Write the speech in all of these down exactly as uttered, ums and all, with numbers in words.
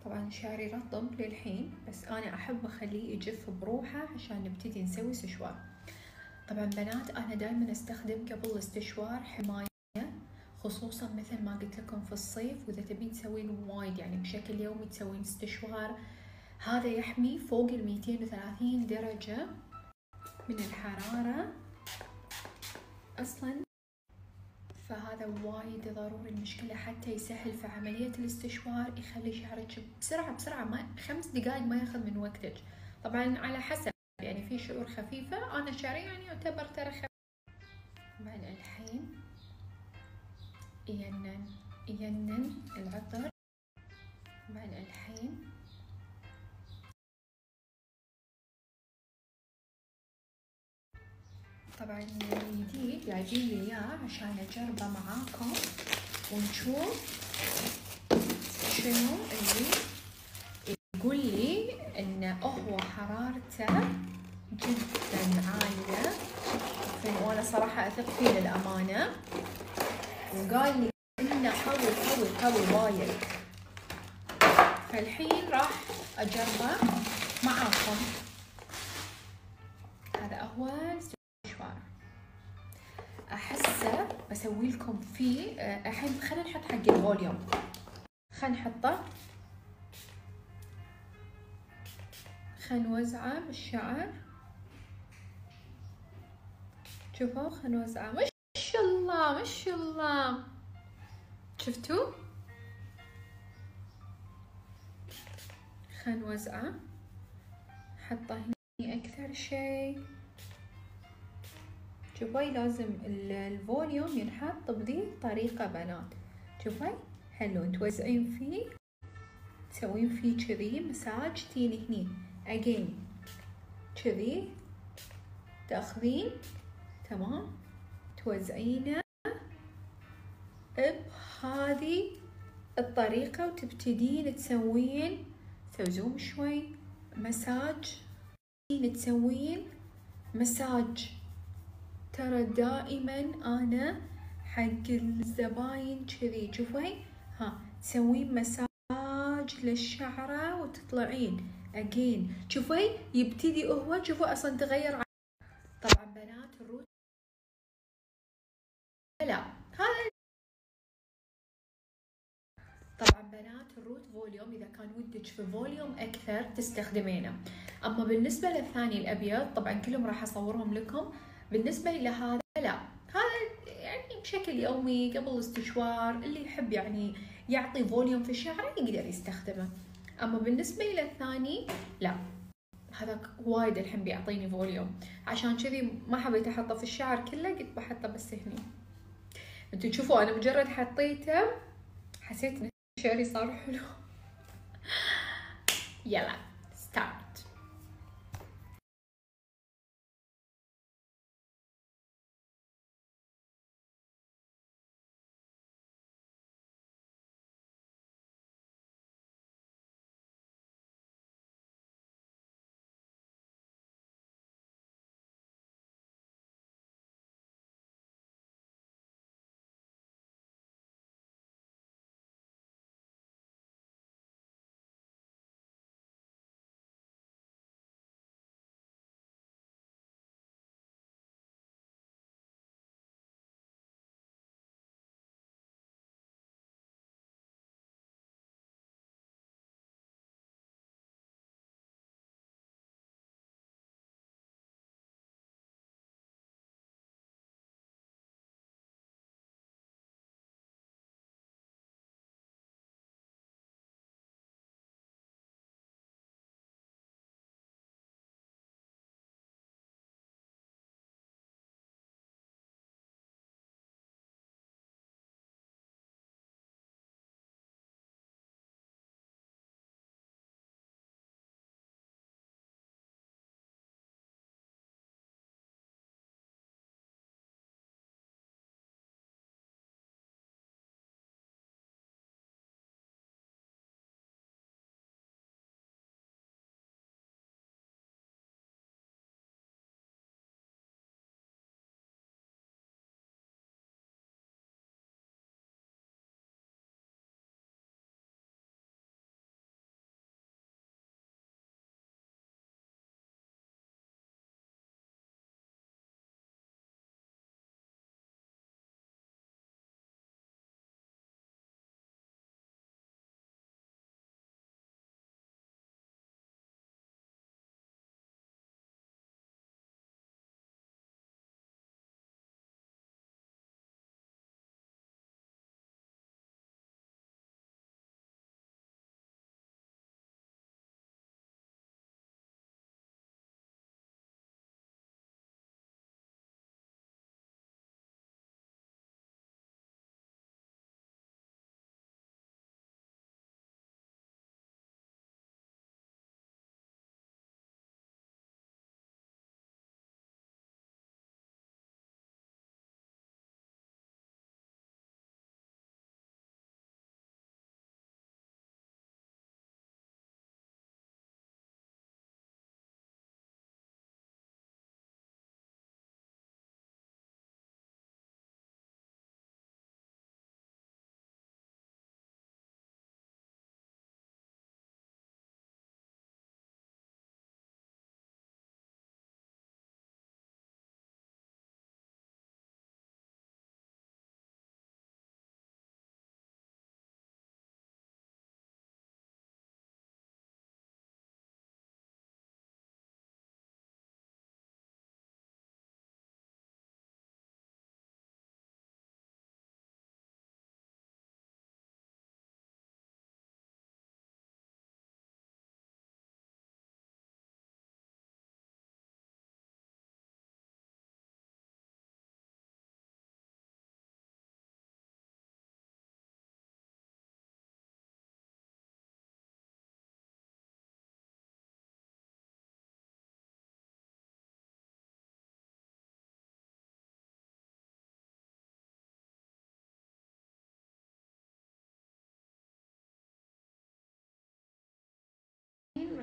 طبعا شعري رطب للحين، بس انا احب اخليه يجف بروحه عشان نبتدي نسوي استشوار. طبعا بنات انا دائما استخدم قبل الاستشوار حماية، خصوصا مثل ما قلت لكم في الصيف، واذا تبين تسوين وايد يعني بشكل يومي تسوين استشوار، هذا يحمي فوق ال مئتين وثلاثين درجة من الحرارة اصلا، فهذا وايد ضروري. المشكلة حتى يسهل في عملية الاستشوار، يخلي شعرك بسرعة بسرعة، ما خمس دقايق ما ياخذ من وقتك. طبعا على حسب، يعني في شعور خفيفة، أنا شعري يعني يعتبر ترى خفيف. طبعا الحين ينن ينن العطر. طبعا الحين طبعا الجديد جايبين لي اياه عشان اجربه معاكم ونشوف شنو اللي يقول لي ان هو حرارته جدا عالية، وانا صراحة اثق فيه للامانة، وقال لي انه قوي قوي قوي وايد. فالحين راح اجربه معاكم. هذا هو الاستشوار، احسه بسوي لكم فيه الحين. خلينا نحط حق الفوليوم، خلينا نحطه، خلينا نوزعه بالشعر. شوفوا خلينا نوزعه، ما شاء الله ما شاء الله، شفتوا؟ خلينا نوزعه، حطه هني اكثر شيء. شوفي لازم الفوليوم ينحط بذي الطريقة بنات. شوفي حلو، توزعين فيه، تسوين فيه كذي مساج، تين هني اجين كذي، تاخذين تمام، توزعينه بهذه الطريقة، وتبتدين تسوين تسوون شوي مساج، تسوين مساج. ترى دائما انا حق الزباين كذي، شوفي ها، تسوين مساج للشعرة وتطلعين اجين، شوفي يبتدي هو، شوفوا اصلا تغير. طبعا بنات الروت لا، هذا طبعا بنات الروت فوليوم، اذا كان ودك في فوليوم اكثر تستخدمينه. اما بالنسبه للثاني الابيض، طبعا كلهم راح اصورهم لكم. بالنسبه لهذا لا، هذا يعني بشكل يومي قبل الاستشوار، اللي يحب يعني يعطي فوليوم في شعره يقدر يستخدمه. اما بالنسبه الى الثاني لا، هذاك وايد الحين بيعطيني فوليوم، عشان كذي ما حبيت احطه في الشعر كله، قلت بحطه بس هني. انتوا تشوفوا انا مجرد حطيته حسيت ان شعري صار حلو. يلا ستارت.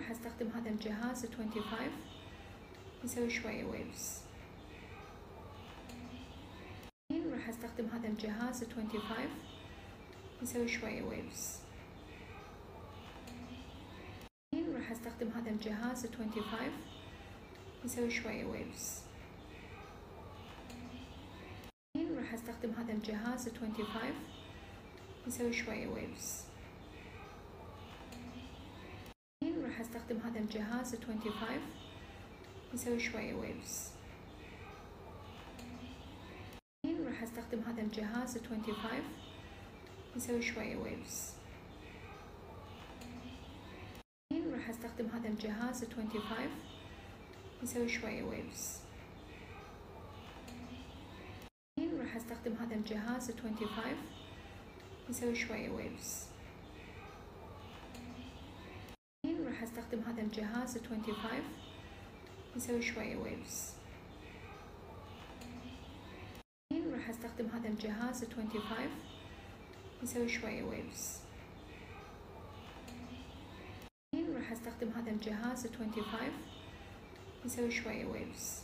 راح استخدم هذا الجهاز خمسة وعشرين، نسوي شوية ويفز. راح استخدم هذا الجهاز خمسة وعشرين، نسوي شوية ويفز. راح استخدم هذا الجهاز خمسة وعشرين، نسوي شوية ويفز. راح استخدم هذا الجهاز خمسة وعشرين، نسوي شوية ويفز. راح استخدم هذا الجهاز خمسة وعشرين، نسوي شوية ويفز. راح استخدم هذا الجهاز خمسة وعشرين، نسوي شوية ويفز. راح استخدم هذا الجهاز خمسة وعشرين، نسوي شوية ويفز. راح استخدم هذا الجهاز خمسة وعشرين، نسوي شوية ويفز. راح استخدم هذا الجهاز خمسة وعشرين، نسوي شوية ويفز. راح استخدم هذا الجهاز خمسة وعشرين، نسوي شوية ويفز. راح استخدم هذا الجهاز خمسة وعشرين، نسوي شوية ويفز.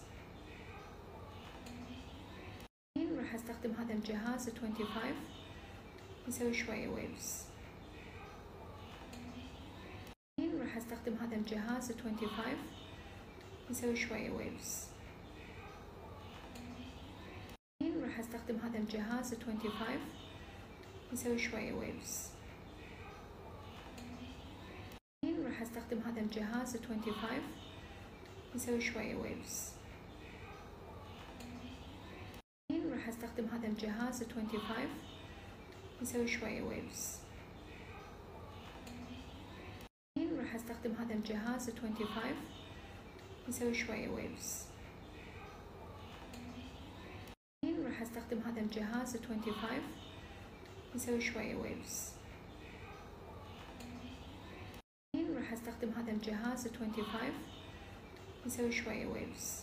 راح استخدم هذا الجهاز خمسة وعشرين، نسوي شوية ويفز. راح استخدم هذا الجهاز خمسة وعشرين، نسوي شوية ويفز. راح استخدم هذا الجهاز خمسة وعشرين، نسوي شوية ويفز. راح استخدم هذا الجهاز خمسة وعشرين، نسوي شوية ويفز. راح استخدم هذا الجهاز خمسة وعشرين، نسوي شوية ويفز. راح استخدم هذا الجهاز خمسة وعشرين، نسوي شوية ويفز. راح استخدم هذا الجهاز خمسة وعشرين، نسوي شوية ويفز. راح استخدم هذا الجهاز خمسة وعشرين، نسوي شوية ويفز.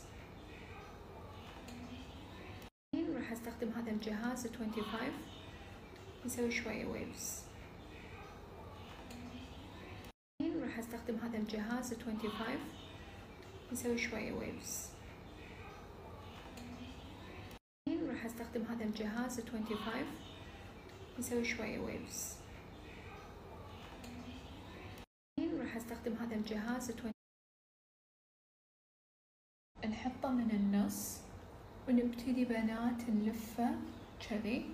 راح استخدم هذا الجهاز خمسة وعشرين، نسوي شوية ويفز. راح استخدم هذا الجهاز خمسة وعشرين، نسوي شوية ويفز. راح استخدم هذا الجهاز خمسة وعشرين، نسوي شوية ويفز. راح استخدم هذا الجهاز نحطه من النص ونبتدي بنات نلفه كذي.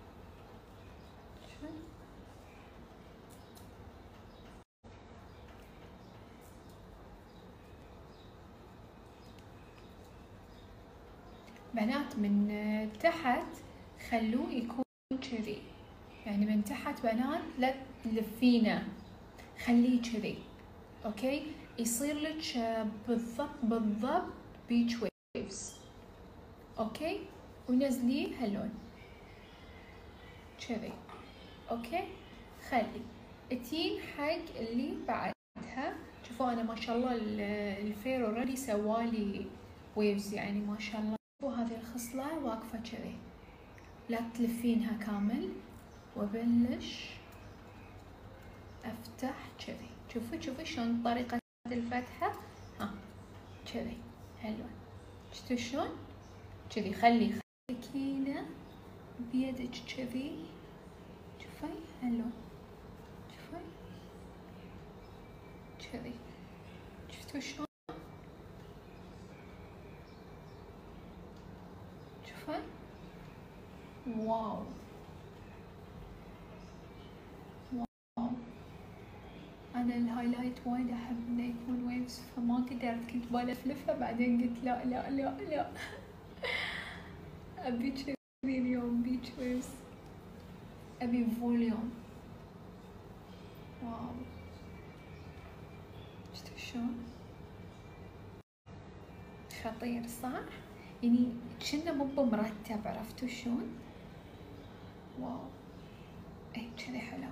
بنات من تحت خلوه يكون كذي، يعني من تحت بنات لا تلفينه، خليه كذي، اوكي؟ يصير لك بالضبط بالضبط بيتش ويفز، اوكي؟ ونزليه هاللون كذي، اوكي؟ خلي اتين حق اللي بعدها. شوفوا انا ما شاء الله الفير اوريدي سوالي ويفز، يعني ما شاء الله. وهذه الخصلة واقفة كذي، لا تلفينها كامل، وبلش افتح كذي. شوفي شوفي شلون طريقة الفتحة، ها كذي هاللون. شفتوا شلون كذي؟ خلي سكينة بيدك كذي، شوفي هاللون، شوفي كذي. شفتوا شلون؟ شوفي، واو واو. انا الهايلايت وايد احب انه يكون ويفز، فما قدرت، كنت بلفلفه بعدين قلت لا لا لا لا ابي كذي اليوم، بيتش ويفز، ابي فوليوم. واو، شفتوا شلون؟ خطير صح؟ يعني كنا مو بمرتب، عرفتوا شلون؟ واو، اي كذي حلو.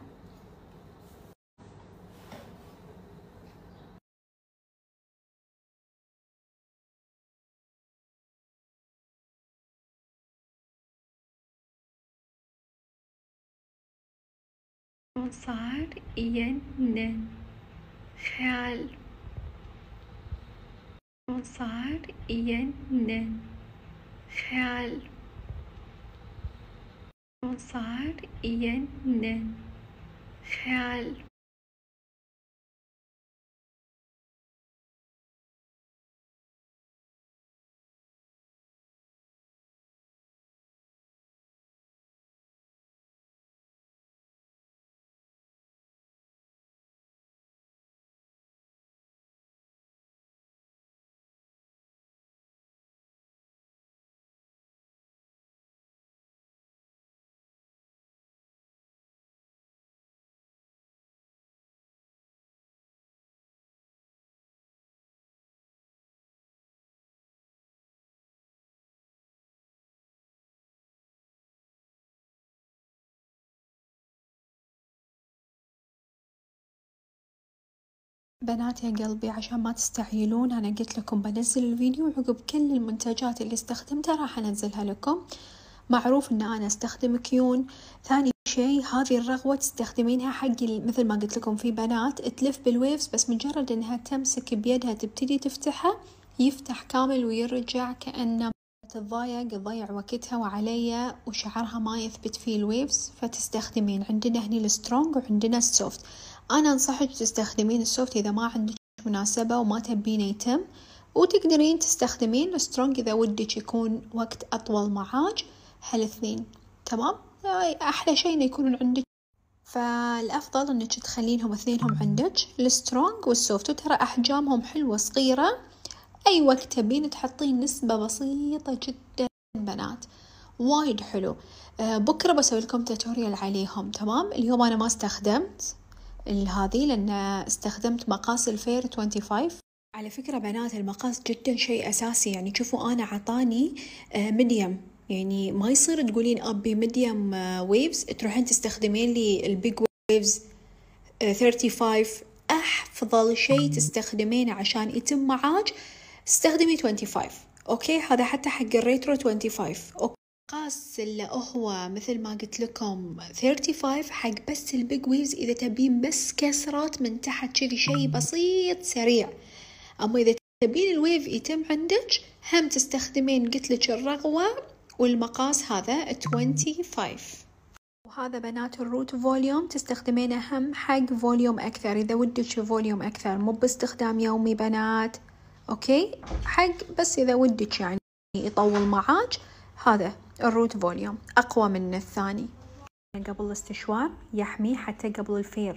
صار ينن خيال. صار ينن خيال صار ينن خيال. بنات يا قلبي، عشان ما تستعجلون أنا قلت لكم بنزل الفيديو عقب كل المنتجات اللي استخدمتها راح أنزلها لكم. معروف إن أنا أستخدم كيون. ثاني شيء هذه الرغوة تستخدمينها حق مثل ما قلت لكم، في بنات تلف بالويفز بس مجرد إنها تمسك بيدها تبتدي تفتحها يفتح كامل ويرجع كأنه تتضايق تضيع وقتها وعليا وشعرها ما يثبت فيه الويفز، فتستخدمين عندنا هني السترونج وعندنا السوفت. أنا أنصحك تستخدمين السوفت إذا ما عندك مناسبة وما تبينه يتم، وتقدرين تستخدمين السترونج إذا ودك يكون وقت أطول معاج. هالاثنين تمام. أحلى شيء إنه يكونون عندك، فالأفضل إنك تخلينهم اثنينهم عندك السترونج والسوفت. وترى أحجامهم حلوة صغيرة، أي وقت تبين تحطين نسبة بسيطة جدا بنات، وايد حلو. آه بكرة بسوي لكم توتوريال عليهم. تمام. اليوم أنا ما استخدمت هذه لأن استخدمت مقاس الفير خمسة وعشرين. على فكرة بنات المقاس جدا شيء أساسي، يعني شوفوا أنا عطاني آه ميديم، يعني ما يصير تقولين أبي ميديم آه ويفز تروحين تستخدمين لي البيج ويفز آه خمسة وثلاثين. أفضل شيء تستخدمينه عشان يتم معاج استخدمي خمسة وعشرين. أوكي، هذا حتى حق الريترو خمسة وعشرين. أوكي. مقاس اللي هو مثل ما قلت لكم خمسة وثلاثين حق بس البيج ويفز إذا تبين بس كسرات من تحت كذي شيء بسيط سريع. أما إذا تبين الويف يتم عندك هم تستخدمين قلت لك الرغوة والمقاس هذا خمسة وعشرين. وهذا بنات الروت فوليوم تستخدمينه هم حق فوليوم أكثر إذا ودك فوليوم أكثر، مو باستخدام يومي بنات. أوكي، حق بس إذا ودك يعني يطول معاج. هذا الروت فوليوم أقوى من الثاني. قبل الاستشوار يحمي، حتى قبل الفير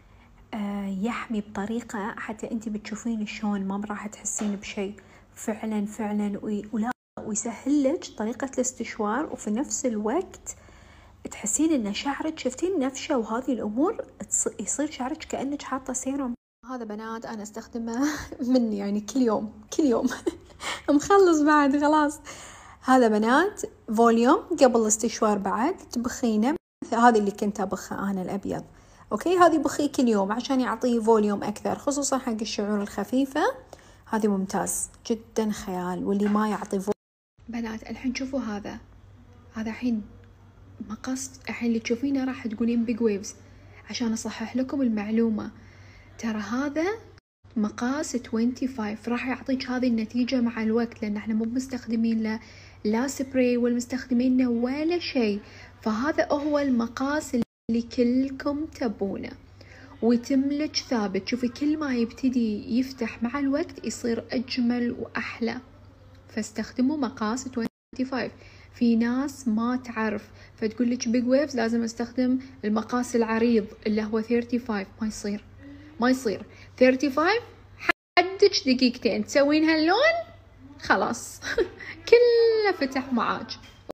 آه يحمي بطريقة حتى أنت بتشوفين شلون ما راح تحسين بشيء فعلا فعلا. ولا ويسهل لك طريقة الاستشوار، وفي نفس الوقت تحسين إن شعرك شفتين نفشة وهذه الأمور يصير شعرك كأنك حاطة سيروم. هذا بنات أنا استخدمه من يعني كل يوم كل يوم مخلص بعد خلاص. هذا بنات فوليوم قبل الاستشوار بعد تبخينه، هذه اللي كنت أبخها أنا الأبيض. أوكي، هذه بخيه كل يوم عشان يعطيه فوليوم أكثر، خصوصا حق الشعور الخفيفة. هذه ممتاز جدا خيال. واللي ما يعطي فوليوم بنات الحين شوفوا هذا هذا الحين مقاس الحين اللي تشوفينه راح تقولين بيج ويفز. عشان أصحح لكم المعلومة، ترى هذا مقاس خمسة وعشرين راح يعطيك هذه النتيجة مع الوقت، لأن احنا مو مستخدمين له لا سبراي ولا مستخدمين له ولا شيء. فهذا هو المقاس اللي كلكم تبونه ويتملك ثابت. شوفي كل ما يبتدي يفتح مع الوقت يصير أجمل وأحلى. فاستخدموا مقاس خمسة وعشرين. في ناس ما تعرف فتقول لك بيج ويفز لازم استخدم المقاس العريض اللي هو خمسة وثلاثين. ما يصير ما يصير خمسة وثلاثين حدك دقيقتين تسوين هاللون خلاص كله فتح معاج.